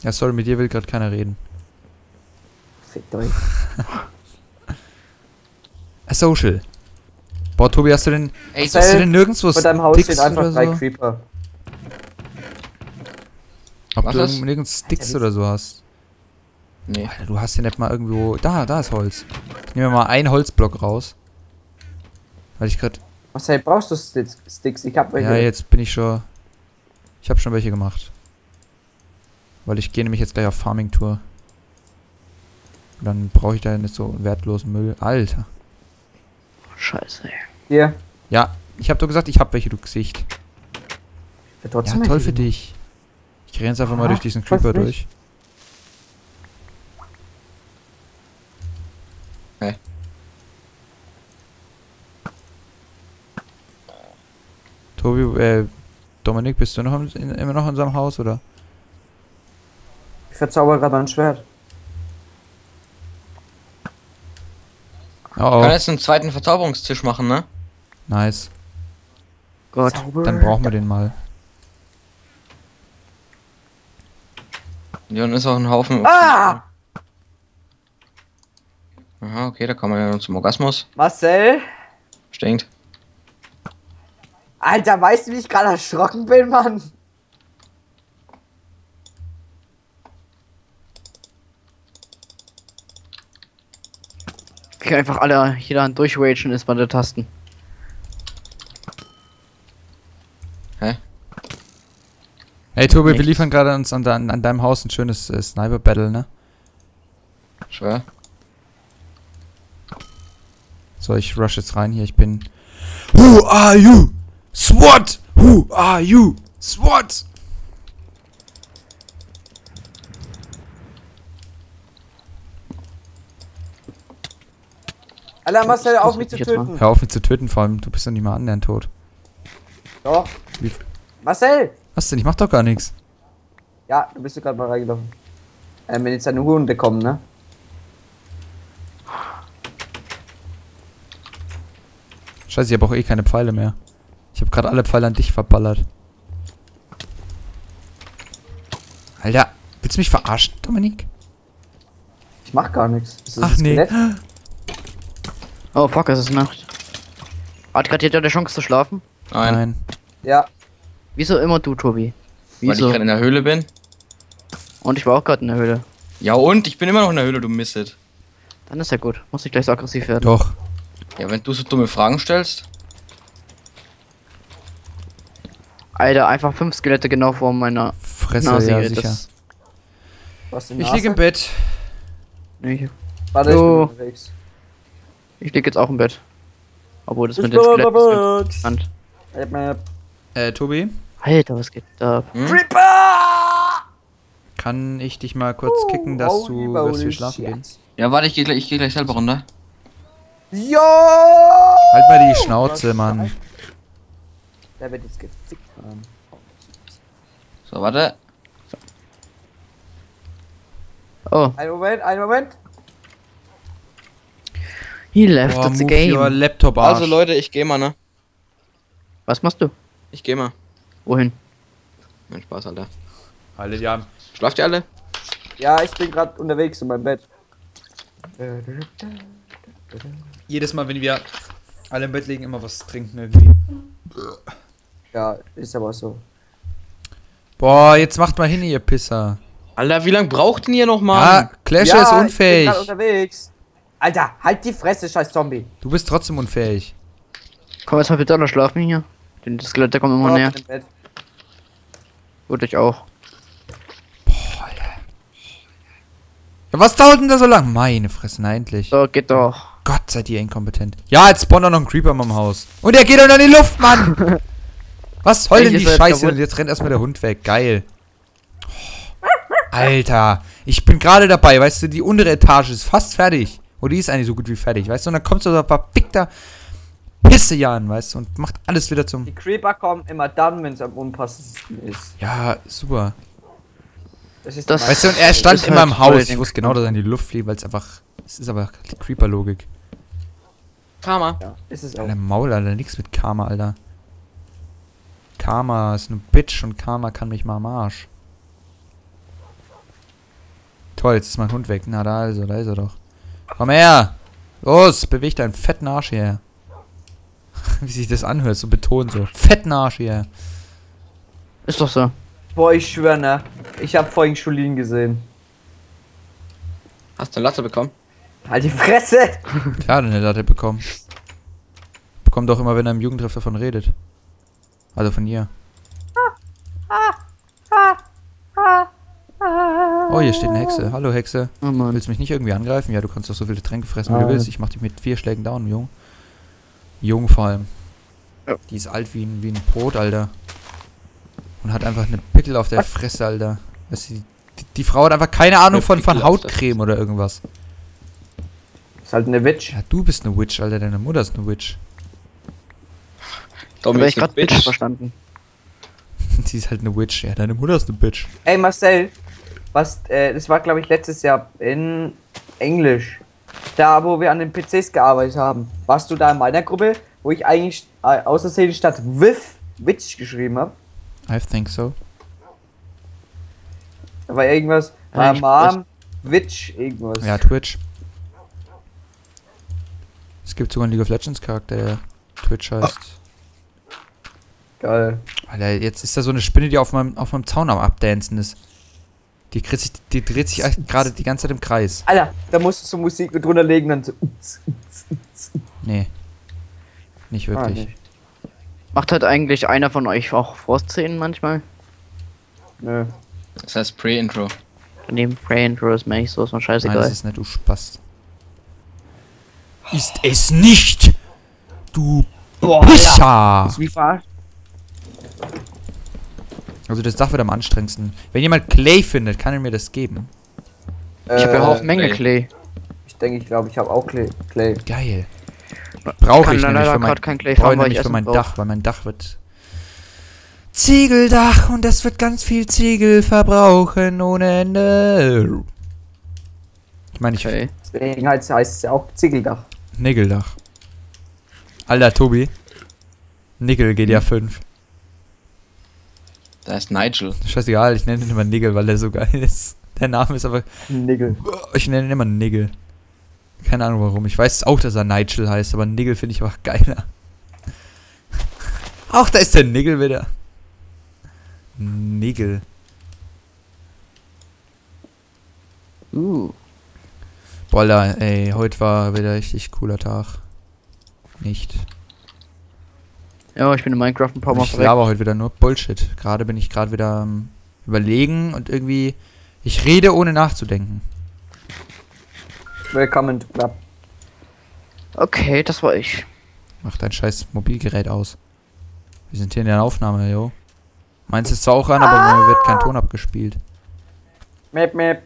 Ja, sorry, mit dir will gerade keiner reden. Fickt euch. A Social. Boah, Tobi, hast du denn nirgendwo Vor deinem Haus Sticks stehen einfach oder 3 so? Creeper. Ob Was du ist? nirgends Sticks Alter, oder so hast? Nee. Alter, du hast ja nicht mal irgendwo... Da ist Holz. Ich nehme mal einen Holzblock raus. Weil ich gerade... Marcel, brauchst du Sticks? Ich hab welche. Ja, jetzt bin ich schon... Ich habe schon welche gemacht. Weil ich gehe nämlich jetzt gleich auf Farming-Tour. Dann brauche ich da nicht so wertlosen Müll. Alter. Scheiße, ey. Hier. Ja, ich habe doch gesagt, ich habe welche, du Gesicht. Ja, trotzdem Ja, toll welche für dich. Ich renne jetzt einfach mal Ah, durch diesen voll Creeper frech. durch. Hä? Tobi, Dominik, bist du noch immer noch in unserem Haus, oder? Ich verzauber gerade ein Schwert. Oh, Kann oh. jetzt einen zweiten Verzauberungstisch machen, ne? Nice. Gott. Dann brauchen wir den mal. Ja, und ist auch ein Haufen. Ah! Aha, okay, da kommen wir ja zum Orgasmus. Marcel? Stinkt. Alter, weißt du, wie ich gerade erschrocken bin, Mann? Ich kann einfach alle jeder durchragen ist bei der Tasten. Hey Tobi, wir Nichts. liefern gerade uns an deinem Haus ein schönes Sniper-Battle, ne? Schwör. So, ich rush jetzt rein hier, ich bin... Who are you? SWAT! Who are you? SWAT! Alter, Marcel, auf mich zu jetzt mal. töten. Hör auf mich zu töten, vor allem, du bist doch nicht mal annähernd tot. Doch. Wie- Marcel! Was denn? Ich mach doch gar nichts. Ja, du bist gerade mal reingelaufen. Wenn jetzt deine Hunde kommen, ne? Scheiße, ich habe auch eh keine Pfeile mehr. Ich habe gerade alle Pfeile an dich verballert. Alter, willst du mich verarschen, Dominik? Ich mach gar nichts. Das ist Ach das nee. Skelett. Oh fuck, es ist Nacht. Hat gerade jeder die Chance zu schlafen? Nein. Ja. Wieso immer du, Tobi? Weil ich Wieso? gerade in der Höhle bin. Und ich war auch gerade in der Höhle. Ja und? Ich bin immer noch in der Höhle, du Misset. Dann ist ja gut. Muss ich gleich so aggressiv werden. Doch. Ja, wenn du so dumme Fragen stellst. Alter, einfach 5 Skelette genau vor meiner Fresse, Nase. ja, hier, sicher. das, Was denn? Ich liege im Bett. nee, Warte, ich bin So. unterwegs. ich lieg jetzt auch im Bett. Obwohl das Ich mit den bin Skeletten unterwegs. ist interessant. Tobi, Alter, was geht da? Hm? Creeper! kann ich dich mal kurz kicken, dass du wirst hier schlafen gehen? Ja, warte, ich geh gleich selber runter. Jo! Halt mal die Schnauze, Mann. Der wird jetzt gefickt haben. So, warte. Oh, Einen Moment, einen Moment. he left Boah, the move your game. Laptop Arsch. Also Leute, ich geh mal, ne? Was machst du? Ich geh mal. Wohin? Mein Spaß, Alter. Alle, ja. Schlaft ihr alle? Ja, ich bin gerade unterwegs in meinem Bett. Jedes Mal, wenn wir alle im Bett liegen, immer was trinken irgendwie. Ja, ist aber so. Boah, jetzt macht mal hin, ihr Pisser. Alter, wie lange braucht denn ihr noch mal? Ja, Clasher ist unfähig. Ich bin grad unterwegs. Alter, halt die Fresse, scheiß Zombie. Du bist trotzdem unfähig. Komm jetzt mal bitte alle schlafen hier. Denn das Skelett, der kommt immer näher. Im Bett. Gut, ich auch. Ja, was dauert denn da so lang? Meine Fresse, na endlich. So, geht doch. Gott, seid ihr inkompetent. Ja, jetzt spawnt auch noch ein Creeper in meinem Haus. Und er geht doch in die Luft, Mann! Was soll denn die Welches Scheiße? kaputt? Und jetzt rennt erstmal der Hund weg. Geil. Oh, Alter, ich bin gerade dabei, weißt du, die untere Etage ist fast fertig. Und die ist eigentlich so gut wie fertig, weißt du? Und dann kommt so ein verfickter Pissejan, weißt du, und macht alles wieder zum... Die Creeper kommen immer dann, wenn es am unpassendsten ist. Ja, super. Das ist Das- Weißt du, und er stand ist in halt meinem voll Haus. Ich den- wusste genau, dass er in die Luft fliegt, weil es einfach... Es ist aber Creeper-Logik. Karma. ja, ist es auch. Alter, Maul, Alter, nix mit Karma, Alter. Karma ist eine Bitch und Karma kann mich mal am Arsch. Toll, jetzt ist mein Hund weg. Na, da ist er doch. Komm her! Los, beweg deinen fetten Arsch hierher. Wie sich das anhört, so betont so. Fetten Arsch hierher. Ist doch so. Boah, ich schwör, ne? Ich hab vorhin Schulin gesehen. Hast du eine Latte bekommen? Halt die Fresse! Klar, eine Latte bekommen. Bekommt doch immer, wenn er im Jugendtreff davon redet. Also von ihr. Oh, hier steht eine Hexe. Hallo Hexe. Oh Mann. Willst du mich nicht irgendwie angreifen? Ja, du kannst doch so viele Tränke fressen, wie du willst. Ich mach dich mit 4 Schlägen down, Jung. Jung vor allem. Ja. Die ist alt wie ein Brot, Alter. Und hat einfach eine Pickel auf der Fresse, Alter. Weißt du, die Frau hat einfach keine Ahnung von Hautcreme oder irgendwas. Ist halt eine Witch. Ja, du bist eine Witch, Alter. Deine Mutter ist eine Witch. Aber Dominik ich gerade Bitch verstanden. Sie ist halt eine Witch. Ja, deine Mutter ist eine Bitch. Ey Marcel, das war glaube ich letztes Jahr in Englisch. Da wo wir an den PCs gearbeitet haben. Warst du da in meiner Gruppe, wo ich eigentlich außersehen statt Witch geschrieben habe? I think so. Da war irgendwas, Mom, Witch, irgendwas. Ja, Twitch. Es gibt sogar einen League of Legends Charakter, der Twitch heißt. Geil. Alter, jetzt ist da so eine Spinne, die auf meinem Zaun am Abdancen ist. Die dreht sich gerade die ganze Zeit im Kreis. Alter, da musst du so Musik mit drunter legen, dann so. Nee. Nicht wirklich. nicht. Macht halt eigentlich einer von euch auch Frostszenen manchmal? Nö. Das heißt Pre-Intro. Daneben Frame ist mir eigentlich so, ist mir Nein, scheißegal. das ist nicht, du Spast. Ist es nicht! Du Pisser! Wie verarscht? Also das Dach wird am anstrengendsten. Wenn jemand Clay findet, kann er mir das geben. Ich habe ja auch Menge Clay. Clay. Ich glaube, ich habe auch Clay. Geil. Brauche Kann ich leider nämlich für mein, grad kein Clay brauche fahren, weil nämlich ich für mein Essen Dach, weil mein Dach wird Ziegeldach und das wird ganz viel Ziegel verbrauchen ohne Ende. Ich meine, Okay. Deswegen heißt es ja auch Ziegeldach. Nickeldach. Alter, Tobi. Nickel GTA 5. Da ist Nigel. Scheißegal, ich nenne ihn immer Nigel, weil der so geil ist. Der Name ist aber... Nigel. Ich nenne ihn immer Nigel. Keine Ahnung warum. Ich weiß auch, dass er Nigel heißt, aber Nigel finde ich einfach geiler. Ach, da ist der Nigel wieder. Nigel. Boah, ey, heute war wieder richtig cooler Tag. Nicht. Ja, ich bin in Minecraft ein paar Mal Ich laber heute wieder nur Bullshit. Gerade bin ich gerade wieder am Überlegen und irgendwie... Ich rede ohne nachzudenken. Willkommen to Club. Okay, das war ich. Mach dein scheiß Mobilgerät aus. Wir sind hier in der Aufnahme, jo. Meins ist zwar auch an, aber mir wird kein Ton abgespielt. Map, map.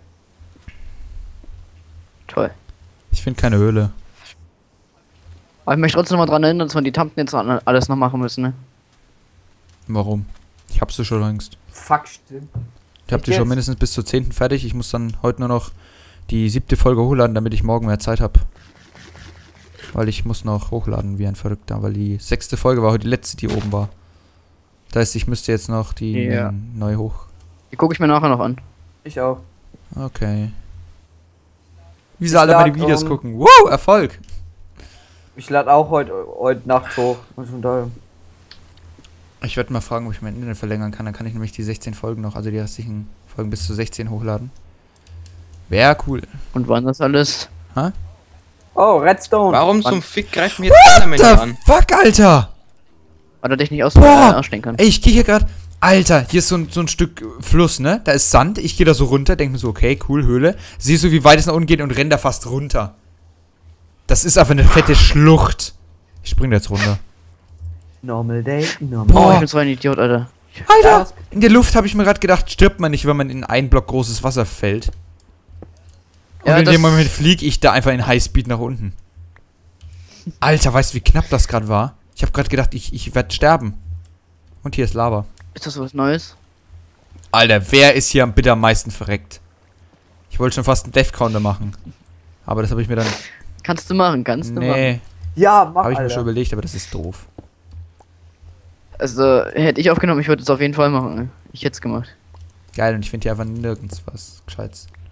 Toll. Ich finde keine Höhle. Aber ich möchte trotzdem noch mal dran erinnern, dass wir die Tamten jetzt alles noch machen müssen, ne? Warum? Ich hab sie schon längst. Fuck, stimmt. Ich hab die schon mindestens bis zur 10. fertig. Ich muss dann heute nur noch die 7. Folge hochladen, damit ich morgen mehr Zeit habe. Weil ich muss noch hochladen wie ein Verrückter, weil die 6. Folge war heute die letzte, die oben war. Das heißt, ich müsste jetzt noch die neu hoch. Die gucke ich mir nachher noch an. Ich auch. Okay. Wie sie alle meine Videos gucken. Wow, Erfolg! Ich lade auch heute Nacht hoch. Und von daher. Ich werde mal fragen, ob ich mein Internet verlängern kann. Dann kann ich nämlich die 16 Folgen noch, also die restlichen Folgen bis zu 16 hochladen. Wäre cool. Und wann das alles? Oh, Redstone. Warum zum Fick greift mir jetzt Enderman an? Fuck, Alter! Hat er dich nicht aus Boah! Arsch kann? Ey, ich gehe hier gerade... Alter, hier ist so ein Stück Fluss, ne? Da ist Sand. Ich gehe da so runter, denke mir so, okay, cool, Höhle. Siehst du, wie weit es nach unten geht und renn da fast runter. Das ist einfach eine fette Schlucht. Ich spring da jetzt runter. Normal day, normal. Oh, Boah. ich bin so ein Idiot, Alter. Alter! In der Luft habe ich mir gerade gedacht, stirbt man nicht, wenn man in einen Block großes Wasser fällt. Und Ja, in dem das- Moment fliege ich da einfach in Highspeed nach unten. Alter, weißt du, wie knapp das gerade war? Ich habe gerade gedacht, ich werde sterben. Und hier ist Lava. Ist das was Neues? Alter, wer ist hier am bitter am meisten verreckt? Ich wollte schon fast einen Death-Counter machen. Aber das habe ich mir dann... Kannst du machen, kannst du machen. Nee, Ja, mach habe ich mir Alter. schon überlegt, aber das ist doof. Also, hätte ich aufgenommen, ich würde es auf jeden Fall machen. Ne? Ich hätte es gemacht. Geil, und ich finde hier einfach nirgends was Gescheites.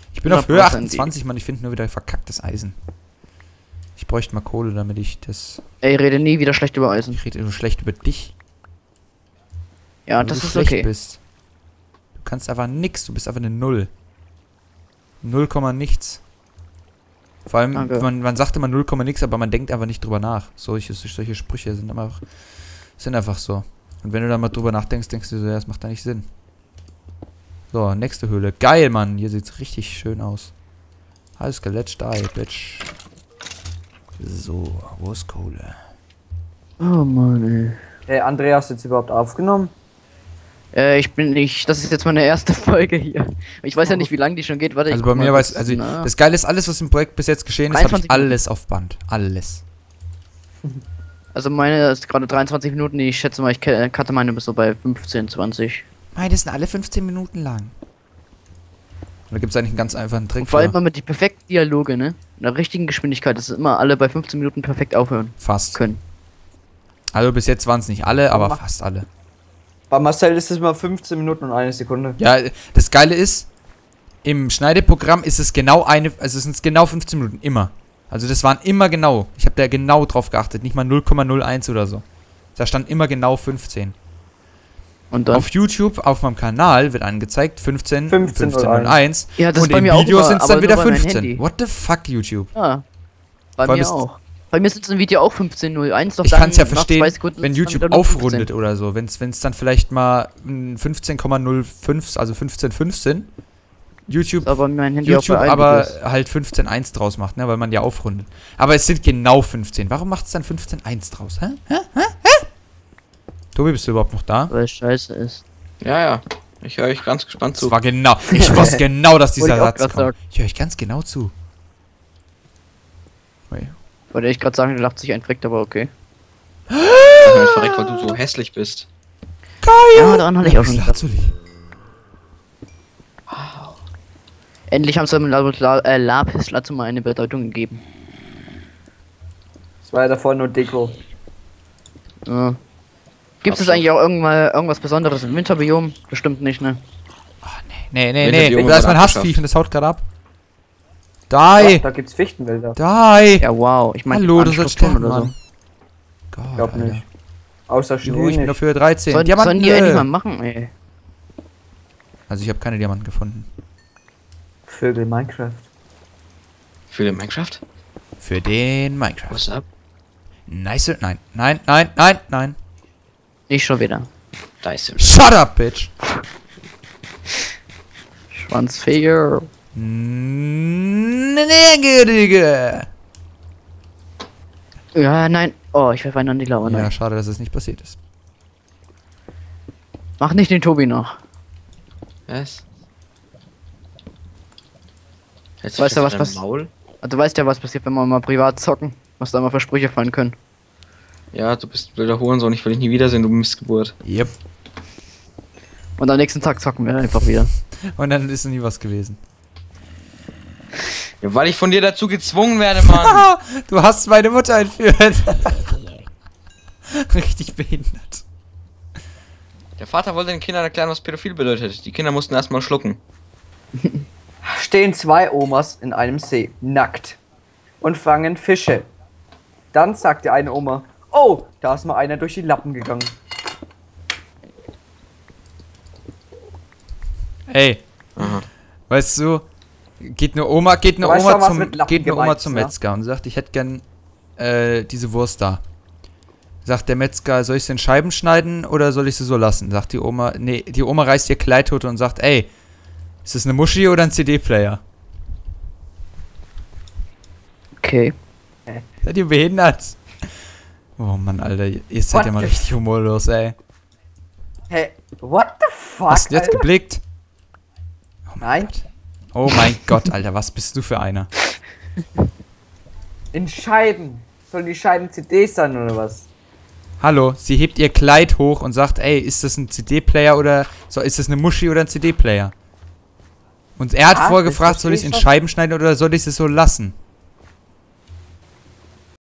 Ich bin auf Höhe 100% 28, Mann. Ich finde nur wieder verkacktes Eisen. Ich bräuchte mal Kohle, damit ich das... Ey, rede nie wieder schlecht über Eisen. Ich rede nur schlecht über dich. Ja, weil das du ist schlecht okay. bist. Du kannst einfach nix. Du bist einfach eine Null. 0, nichts. Vor allem, Danke. man sagt immer 0, nix, aber man denkt einfach nicht drüber nach. Solche Sprüche sind einfach so. Und wenn du dann mal drüber nachdenkst, denkst du so, ja, das macht da nicht Sinn. So, nächste Höhle. Geil, Mann. Hier sieht's richtig schön aus. Alles Skelett, die, Bitch. So, wo ist Kohle? Oh Mann, ey. Hey, Andreas, jetzt überhaupt aufgenommen? Das ist jetzt meine erste Folge hier. Ich weiß ja nicht, wie lange die schon geht. Warte, Also ich bei guck mir mal weiß, kurz also nach. das Geile ist, alles, was im Projekt bis jetzt geschehen ist, habe 23 ich alles auf Band. Alles. Also meine ist gerade 23 Minuten, ich schätze mal, ich cutte meine bis so bei 15, 20. Nein, das sind alle 15 Minuten lang. Und da gibt es eigentlich einen ganz einfachen Trick. Und vor allem für. mal mit die perfekten Dialoge, ne? In der richtigen Geschwindigkeit, dass immer alle bei 15 Minuten perfekt aufhören Fast. können. Also bis jetzt waren es nicht alle, aber Mach- fast alle. Bei Marcel ist es immer 15 Minuten und 1 Sekunde. Ja, das Geile ist, im Schneideprogramm ist es genau also es sind genau 15 Minuten, immer. Also das waren immer genau. Ich habe da genau drauf geachtet, nicht mal 0,01 oder so. Da stand immer genau 15. Und dann. Auf YouTube, auf meinem Kanal wird angezeigt 15, 15,01. Ja, das Und ist bei im mir auch Video immer, sind es aber dann nur wieder bei meinem 15. Handy. What the fuck, YouTube? Ja. Bei Vor allem mir ist- auch. Bei mir ist im Video auch 15:01, doch Ich dann kann es ja nach verstehen, 2 Sekunden wenn ist es dann YouTube wieder nur 15. aufrundet oder so. Wenn es dann vielleicht mal 15,05, also 15,15 YouTube, Aber mein Handy auch YouTube bei allen aber Videos. halt 15,1 draus macht, ne, weil man ja aufrundet. Aber es sind genau 15. Warum macht es dann 15,1 draus? Hä? Tobi, bist du überhaupt noch da? Weil es scheiße ist. Ja, ja. Ich höre euch ganz gespannt Das zu. war genau. Ich wusste genau, dass dieser Wollte ich auch Satz grad kommt. sagen. Ich höre euch ganz genau zu. Ui. Wollte ich gerade sagen, der lacht sich ein Freck, aber okay. Ich bin verreckt, weil du so hässlich bist. Ja, daran hatte ich auch schon gedacht. Lazuli. Endlich haben sie dem Lapis Lazuli eine Bedeutung gegeben. Das war ja davor nur Deko. Ja. Gibt es eigentlich auch irgendwas Besonderes im Winterbiom? Bestimmt nicht, ne? Nee, Winterbiom da ist wurde mein abgeschafft. Hassviech und das haut gerade ab. Doch, Die! da gibt's Fichtenwälder. Die! Ja, wow. Ich meine, Hallo, du sollst sterben, Mann. Gott, Ich glaub nicht. Außer Schnee Juhu, ich bin nicht. auf Höhe 13. Sollen Diamanten! die endlich mal machen, ey. Also ich habe keine Diamanten gefunden. Vögel Minecraft. Für den Minecraft? Für den Minecraft. What's up? Nice. Nein. Ich schon wieder. Da ist er. Shut up, bitch! Schwanzfeger. Digga. Ja, nein. Oh, ich werfe einen an die Lauer. Ja, Nein. schade, dass es nicht passiert ist. Mach nicht den Tobi noch. Was? Jetzt Weißt du, was passiert? pass- Maul? Du weißt ja, was passiert, wenn wir mal privat zocken. Was da mal für Sprüche fallen können. Ja, du bist ein blöder Hurensohn, ich will dich nie wiedersehen, du Missgeburt. Yep. Und am nächsten Tag zocken wir einfach wieder. Und dann ist nie was gewesen. Ja, weil ich von dir dazu gezwungen werde, Mann. Du hast meine Mutter entführt. Richtig behindert. Der Vater wollte den Kindern erklären, was pädophil bedeutet. Die Kinder mussten erstmal schlucken. Stehen zwei Omas in einem See, nackt, und fangen Fische. Dann sagt die eine Oma, oh, da ist mal einer durch die Lappen gegangen. Ey, Aha. weißt du, geht eine Oma weißt schon, was mit Lappen geht eine Oma gemeint ist, zum ne? Metzger und sagt, ich hätte gern diese Wurst da. Sagt der Metzger, soll ich sie in Scheiben schneiden oder soll ich sie so lassen? Sagt die Oma, nee, die Oma reißt ihr Kleid hoch und sagt, ey, ist das eine Muschi oder ein CD-Player? Okay. Seid ihr behindert? Oh Mann, Alter, ihr seid What ja mal the richtig humorlos, ey. Hä? What the fuck? Hast du jetzt Alter? geblickt? Nein, Oh mein Gott, Alter, was bist du für einer? in Scheiben. Sollen die Scheiben CDs sein oder was? Hallo, sie hebt ihr Kleid hoch und sagt, ey, ist das ein CD-Player oder ist das eine Muschi oder ein CD-Player? Und er hat Ah, vorher das gefragt, soll ich es verstehe in ich schon. Scheiben schneiden oder soll ich es so lassen?